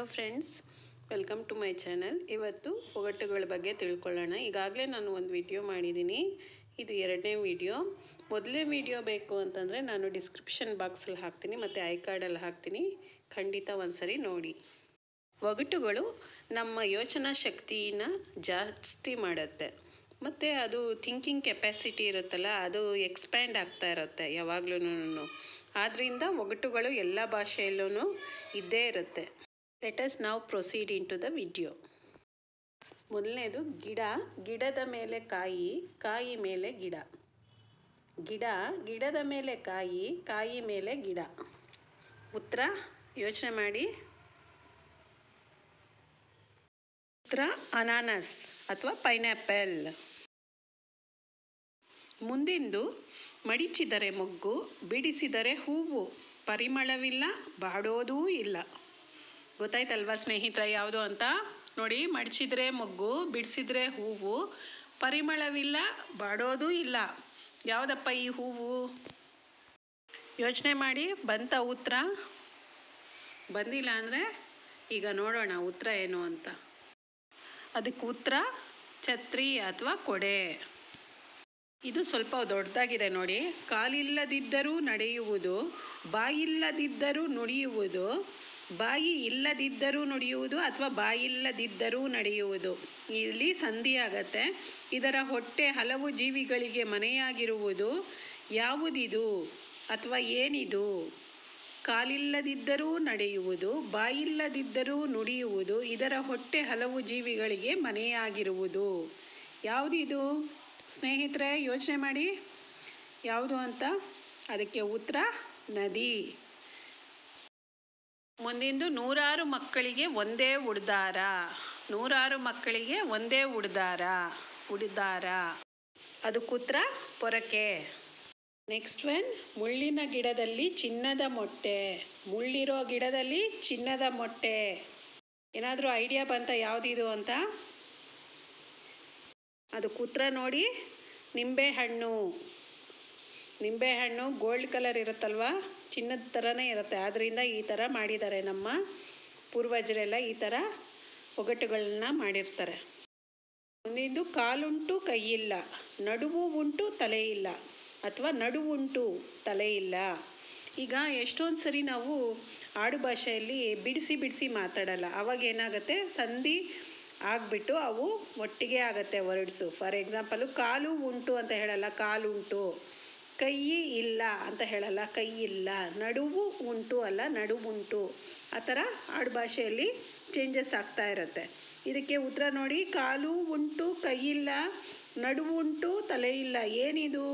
Hello friends, welcome to my channel. ಇವತ್ತು ಒಗಟುಗಳ ಬಗ್ಗೆ ತಿಳ್ಕೊಳ್ಳೋಣ. ಈಗಾಗಲೇ ನಾನು ಒಂದು ವಿಡಿಯೋ ಮಾಡಿದ್ದೀನಿ, ಇದು ಎರಡನೇ ವಿಡಿಯೋ. ಮೊದಲನೇ ವಿಡಿಯೋ ಬೇಕು ಅಂತಂದರೆ ನಾನು ಡಿಸ್ಕ್ರಿಪ್ಷನ್ ಬಾಕ್ಸಲ್ಲಿ ಹಾಕ್ತೀನಿ ಮತ್ತು ಐ ಕಾರ್ಡಲ್ಲಿ ಹಾಕ್ತೀನಿ, ಖಂಡಿತ ಒಂದ್ಸರಿ ನೋಡಿ. ಒಗಟುಗಳು ನಮ್ಮ ಯೋಚನಾ ಶಕ್ತಿನ ಜಾಸ್ತಿ ಮಾಡುತ್ತೆ ಮತ್ತು ಅದು ಥಿಂಕಿಂಗ್ ಕೆಪಾಸಿಟಿ ಇರುತ್ತಲ್ಲ, ಅದು ಎಕ್ಸ್ಪ್ಯಾಂಡ್ ಆಗ್ತಾ ಇರುತ್ತೆ ಯಾವಾಗ್ಲೂ. ಆದ್ದರಿಂದ ಒಗಟುಗಳು ಎಲ್ಲ ಭಾಷೆಯಲ್ಲೂ ಇದ್ದೇ ಇರುತ್ತೆ. Let us now proceed into the video. ಮೊದಲನೇದು ಗಿಡ, ಗಿಡದ ಮೇಲೆ ಕಾಯಿ, ಕಾಯಿ ಮೇಲೆ ಗಿಡ. ಗಿಡ, ಗಿಡದ ಮೇಲೆ ಕಾಯಿ, ಕಾಯಿ ಮೇಲೆ ಗಿಡ. ಉತ್ತರ ಯೋಚನೆ ಮಾಡಿ. ಉತ್ತರ ಅನಾನಸ್ ಅಥವಾ ಪೈನಾಪಲ್. ಮುಂದಿಂದು ಮಡಿಚಿದರೆ ಮೊಗ್ಗು, ಬಿಡಿಸಿದರೆ ಹೂವು, ಪರಿಮಳವಿಲ್ಲ, ಬಾಡೋದೂ ಇಲ್ಲ. ಗೊತ್ತಾಯ್ತಲ್ವಾ ಸ್ನೇಹಿತರೆ ಯಾವುದು ಅಂತ? ನೋಡಿ, ಮಡಿಚಿದ್ರೆ ಮೊಗ್ಗು, ಬಿಡಿಸಿದ್ರೆ ಹೂವು, ಪರಿಮಳವಿಲ್ಲ, ಬಾಡೋದೂ ಇಲ್ಲ. ಯಾವುದಪ್ಪ ಈ ಹೂವು? ಯೋಚನೆ ಮಾಡಿ. ಬಂತ ಉತ್ತರ? ಬಂದಿಲ್ಲ ಅಂದರೆ ಈಗ ನೋಡೋಣ ಉತ್ತರ ಏನು ಅಂತ. ಅದಕ್ಕೆ ಉತ್ತರ ಛತ್ರಿ ಅಥವಾ ಕೊಡೆ. ಇದು ಸ್ವಲ್ಪ ದೊಡ್ಡದಾಗಿದೆ ನೋಡಿ. ಕಾಲಿಲ್ಲದಿದ್ದರೂ ನಡೆಯುವುದು, ಬಾಯಿಲ್ಲದಿದ್ದರೂ ನುಡಿಯುವುದು, ಬಾಯಿ ಇಲ್ಲದಿದ್ದರೂ ನುಡಿಯುವುದು ಅಥವಾ ಬಾಯಿಲ್ಲದಿದ್ದರೂ ನಡೆಯುವುದು. ಇಲ್ಲಿ ಸಂಧಿ ಆಗತ್ತೆ. ಇದರ ಹೊಟ್ಟೆ ಹಲವು ಜೀವಿಗಳಿಗೆ ಮನೆಯಾಗಿರುವುದು. ಯಾವುದಿದು ಅಥವಾ ಏನಿದು? ಕಾಲಿಲ್ಲದಿದ್ದರೂ ನಡೆಯುವುದು, ಬಾಯಿಲ್ಲದಿದ್ದರೂ ನುಡಿಯುವುದು, ಇದರ ಹೊಟ್ಟೆ ಹಲವು ಜೀವಿಗಳಿಗೆ ಮನೆಯಾಗಿರುವುದು. ಯಾವುದಿದು ಸ್ನೇಹಿತರೆ? ಯೋಚನೆ ಮಾಡಿ ಯಾವುದು ಅಂತ. ಅದಕ್ಕೆ ಉತ್ತರ ನದಿ. ಮುಂದಿಂದು ನೂರಾರು ಮಕ್ಕಳಿಗೆ ಒಂದೇ ಉಡ್ದಾರ. ನೂರಾರು ಮಕ್ಕಳಿಗೆ ಒಂದೇ ಉಡ್ದಾರ. ಅದಕ್ಕೆ ಉತ್ತರ ಪೊರಕೆ. ನೆಕ್ಸ್ಟ್ ಒನ್, ಮುಳ್ಳಿನ ಗಿಡದಲ್ಲಿ ಚಿನ್ನದ ಮೊಟ್ಟೆ. ಮುಳ್ಳಿರೋ ಗಿಡದಲ್ಲಿ ಚಿನ್ನದ ಮೊಟ್ಟೆ. ಏನಾದರೂ ಐಡಿಯಾ ಬಂತ ಯಾವುದಿದು ಅಂತ? ಅದಕ್ಕೆ ಉತ್ತರ ನೋಡಿ, ನಿಂಬೆಹಣ್ಣು. ನಿಂಬೆಹಣ್ಣು ಗೋಲ್ಡ್ ಕಲರ್ ಇರುತ್ತಲ್ವ, ಚಿನ್ನದ ಥರನೇ ಇರುತ್ತೆ. ಆದ್ದರಿಂದ ಈ ಥರ ಮಾಡಿದ್ದಾರೆ. ನಮ್ಮ ಪೂರ್ವಜರೆಲ್ಲ ಈ ಥರ ಒಗಟುಗಳನ್ನ ಮಾಡಿರ್ತಾರೆ. ಮುಂದಿಂದು ಕಾಲುಂಟು ಕೈಯಿಲ್ಲ, ನಡುವು ಉಂಟು ತಲೆ ಇಲ್ಲ ಅಥವಾ ನಡುವುಂಟು ತಲೆ ಇಲ್ಲ. ಈಗ ಎಷ್ಟೊಂದು ಸರಿ ನಾವು ಆಡು ಭಾಷೆಯಲ್ಲಿ ಬಿಡಿಸಿ ಮಾತಾಡಲ್ಲ. ಆವಾಗ ಏನಾಗುತ್ತೆ, ಸಂಧಿ ಆಗಿಬಿಟ್ಟು ಅವು ಒಟ್ಟಿಗೆ ಆಗುತ್ತೆ ವರ್ಡ್ಸು. ಫಾರ್ ಎಕ್ಸಾಂಪಲು ಕಾಲು ಉಂಟು ಅಂತ ಹೇಳಲ್ಲ, ಕಾಲುಂಟು. ಕೈ ಇಲ್ಲ ಅಂತ ಹೇಳಲ್ಲ, ಕೈ ಇಲ್ಲ. ನಡುವು ಉಂಟು ಅಲ್ಲ, ನಡುವುಂಟು. ಆ ಥರ ಆಡು ಭಾಷೆಯಲ್ಲಿ ಚೇಂಜಸ್ ಆಗ್ತಾ ಇರುತ್ತೆ. ಇದಕ್ಕೆ ಉತ್ತರ ನೋಡಿ, ಕಾಲು ಉಂಟು ಕೈ ಇಲ್ಲ, ನಡುವುಂಟು ತಲೆ ಇಲ್ಲ. ಏನಿದು?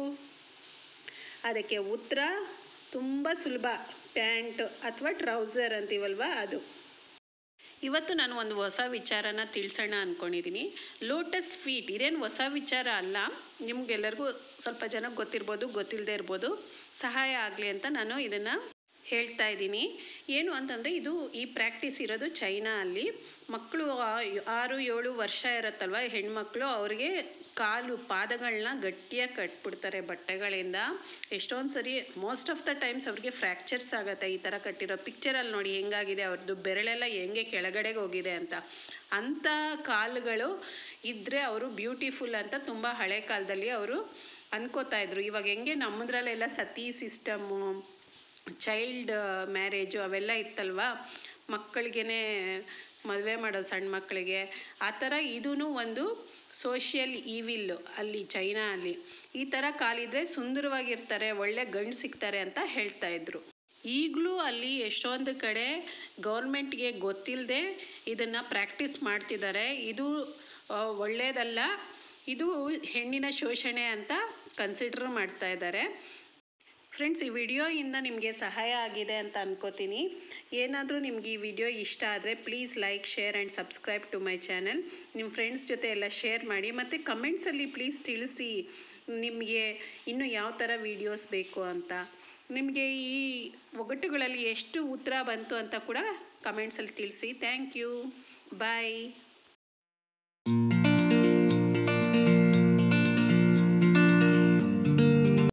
ಅದಕ್ಕೆ ಉತ್ತರ ತುಂಬ ಸುಲಭ, ಪ್ಯಾಂಟ್ ಅಥವಾ ಟ್ರೌಸರ್ ಅಂತೀವಲ್ವ ಅದು. ಇವತ್ತು ನಾನು ಒಂದು ಹೊಸ ವಿಚಾರನ ತಿಳಿಸೋಣ ಅಂದ್ಕೊಂಡಿದ್ದೀನಿ. Lotus feet. ಇದೇನು ಹೊಸ ವಿಚಾರ ಅಲ್ಲ, ನಿಮಗೆಲ್ಲರಿಗೂ ಸ್ವಲ್ಪ ಜನಕ್ಕೆ ಗೊತ್ತಿರ್ಬೋದು, ಗೊತ್ತಿಲ್ಲದೆ ಇರ್ಬೋದು. ಸಹಾಯ ಆಗಲಿ ಅಂತ ನಾನು ಇದನ್ನು ಹೇಳ್ತಾ ಇದ್ದೀನಿ. ಏನು ಅಂತಂದರೆ, ಈ ಪ್ರಾಕ್ಟೀಸ್ ಇರೋದು ಚೈನಾ ಅಲ್ಲಿ. ಮಕ್ಕಳು 6-7 ವರ್ಷ ಇರುತ್ತಲ್ವ ಹೆಣ್ಮಕ್ಳು, ಅವ್ರಿಗೆ ಪಾದಗಳನ್ನ ಗಟ್ಟಿಯಾಗಿ ಕಟ್ಬಿಡ್ತಾರೆ ಬಟ್ಟೆಗಳಿಂದ. ಎಷ್ಟೊಂದು ಸರಿ, ಮೋಸ್ಟ್ ಆಫ್ ದ ಟೈಮ್ಸ್ ಅವ್ರಿಗೆ ಫ್ರ್ಯಾಕ್ಚರ್ಸ್ ಆಗುತ್ತೆ ಈ ಥರ ಕಟ್ಟಿರೋ. ಪಿಕ್ಚರಲ್ಲಿ ನೋಡಿ ಹೆಂಗಾಗಿದೆ, ಅವ್ರದ್ದು ಬೆರಳೆಲ್ಲ ಹೆಂಗೆ ಕೆಳಗಡೆಗೆ ಹೋಗಿದೆ ಅಂತ. ಅಂಥ ಕಾಲುಗಳು ಇದ್ದರೆ ಅವರು ಬ್ಯೂಟಿಫುಲ್ ಅಂತ ತುಂಬ ಹಳೆ ಕಾಲದಲ್ಲಿ ಅವರು ಅನ್ಕೋತಾ ಇದ್ರು. ಇವಾಗ ಹೆಂಗೆ ನಮ್ಮದ್ರಲ್ಲೆಲ್ಲ ಸತಿ ಸಿಸ್ಟಮ್ಮು, ಚೈಲ್ಡ್ ಮ್ಯಾರೇಜು ಅವೆಲ್ಲ ಇತ್ತಲ್ವ, ಮಕ್ಕಳಿಗೆ ಮದುವೆ ಮಾಡೋದು ಸಣ್ಣ ಮಕ್ಕಳಿಗೆ. ಆ ಥರ ಇದೂ ಒಂದು ಸೋಷಿಯಲ್ ಈವಿಲ್ ಅಲ್ಲಿ ಚೈನಾ ಅಲ್ಲಿ. ಈ ಥರ ಕಾಲಿದ್ರೆ ಸುಂದರವಾಗಿರ್ತಾರೆ, ಒಳ್ಳೆ ಗಂಡು ಸಿಗ್ತಾರೆ ಅಂತ ಹೇಳ್ತಾ ಇದ್ರು. ಈಗಲೂ ಅಲ್ಲಿ ಎಷ್ಟೊಂದು ಕಡೆ ಗೌರ್ಮೆಂಟ್ಗೆ ಗೊತ್ತಿಲ್ಲದೆ ಇದನ್ನು ಪ್ರಾಕ್ಟೀಸ್ ಮಾಡ್ತಿದ್ದಾರೆ. ಇದು ಒಳ್ಳೆಯದಲ್ಲ, ಇದು ಹೆಣ್ಣಿನ ಶೋಷಣೆ ಅಂತ ಕನ್ಸಿಡರ್ ಮಾಡ್ತಾ ಇದ್ದಾರೆ. ಫ್ರೆಂಡ್ಸ್, ಈ ವಿಡಿಯೋಯಿಂದ ನಿಮಗೆ ಸಹಾಯ ಆಗಿದೆ ಅಂತ ಅನ್ಕೋತೀನಿ. ಏನಾದರೂ ನಿಮ್ಗೆ ಈ ವಿಡಿಯೋ ಇಷ್ಟ ಆದರೆ please like, share and subscribe to my channel. ನಿಮ್ಮ ಫ್ರೆಂಡ್ಸ್ ಜೊತೆ ಎಲ್ಲ ಶೇರ್ ಮಾಡಿ ಮತ್ತು ಕಮೆಂಟ್ಸಲ್ಲಿ ಪ್ಲೀಸ್ ತಿಳಿಸಿ ನಿಮಗೆ ಇನ್ನೂ ಯಾವ ಥರ ವೀಡಿಯೋಸ್ ಬೇಕು ಅಂತ. ನಿಮಗೆ ಈ ಒಗಟುಗಳಲ್ಲಿ ಎಷ್ಟು ಉತ್ತರ ಬಂತು ಅಂತ ಕೂಡ ಕಮೆಂಟ್ಸಲ್ಲಿ ತಿಳಿಸಿ. Thank you. ಬಾಯ್.